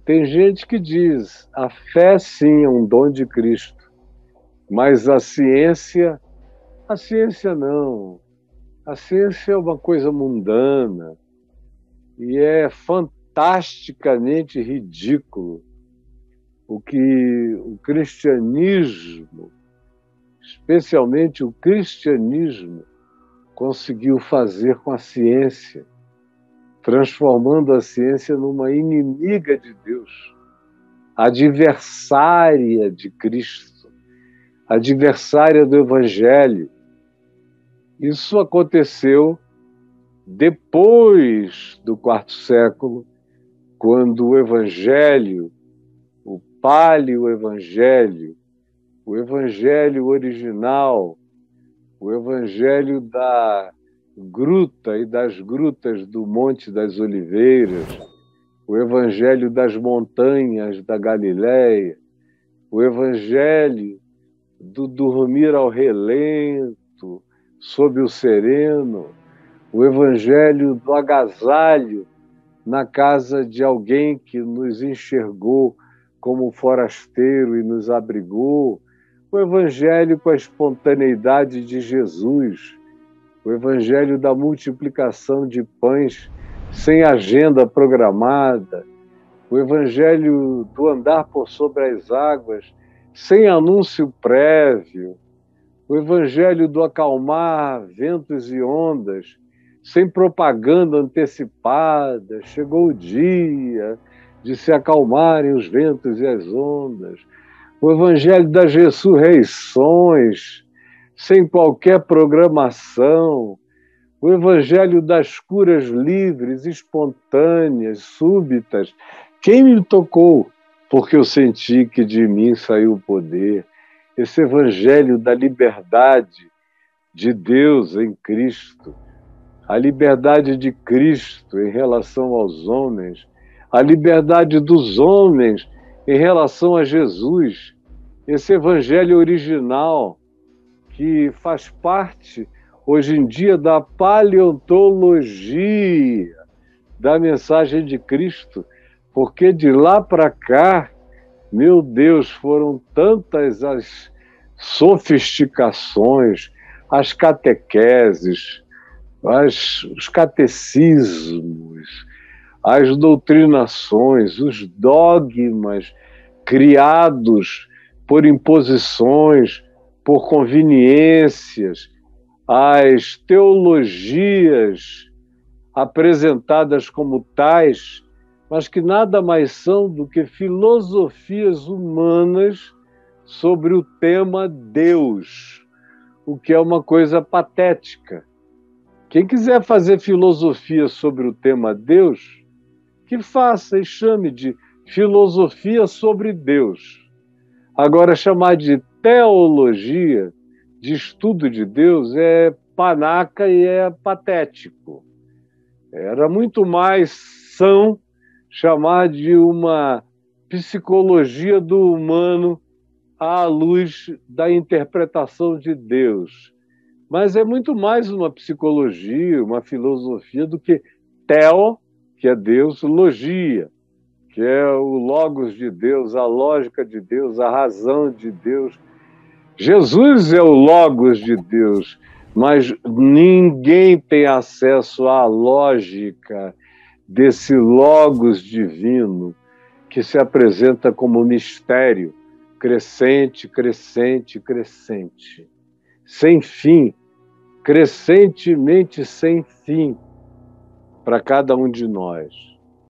Tem gente que diz, a fé sim é um dom de Cristo, mas a ciência não. A ciência é uma coisa mundana e é fantasticamente ridículo o que o cristianismo, especialmente o cristianismo, conseguiu fazer com a ciência, transformando a ciência numa inimiga de Deus, adversária de Cristo, adversária do Evangelho. Isso aconteceu depois do quarto século, quando o Evangelho, o Paleo-Evangelho, o Evangelho original, o Evangelho da gruta e das grutas do Monte das Oliveiras, o Evangelho das montanhas da Galileia, o Evangelho do dormir ao relento, sob o sereno, o Evangelho do agasalho na casa de alguém que nos enxergou como forasteiro e nos abrigou, o Evangelho com a espontaneidade de Jesus, o Evangelho da multiplicação de pães sem agenda programada, o Evangelho do andar por sobre as águas sem anúncio prévio, o Evangelho do acalmar ventos e ondas sem propaganda antecipada. Chegou o dia de se acalmarem os ventos e as ondas. O Evangelho das ressurreições, sem qualquer programação. O Evangelho das curas livres, espontâneas, súbitas. Quem me tocou? Porque eu senti que de mim saiu o poder. Esse Evangelho da liberdade de Deus em Cristo, a liberdade de Cristo em relação aos homens, a liberdade dos homens em relação a Jesus, esse Evangelho original que faz parte, hoje em dia, da paleontologia da mensagem de Cristo, porque de lá para cá, meu Deus, foram tantas as sofisticações, as catequeses, os catecismos, as doutrinações, os dogmas criados por imposições, por conveniências, as teologias apresentadas como tais, mas que nada mais são do que filosofias humanas sobre o tema Deus, o que é uma coisa patética. Quem quiser fazer filosofia sobre o tema Deus, que faça e chame de filosofia sobre Deus. Agora, chamar de teologia, de estudo de Deus, é panaca e é patético. Era muito mais são chamar de uma psicologia do humano à luz da interpretação de Deus. Mas é muito mais uma psicologia, uma filosofia do que teo, que é Deus, logia, que é o logos de Deus, a lógica de Deus, a razão de Deus. Jesus é o logos de Deus, mas ninguém tem acesso à lógica desse logos divino que se apresenta como mistério, crescente, crescente, crescente, sem fim, crescentemente sem fim para cada um de nós.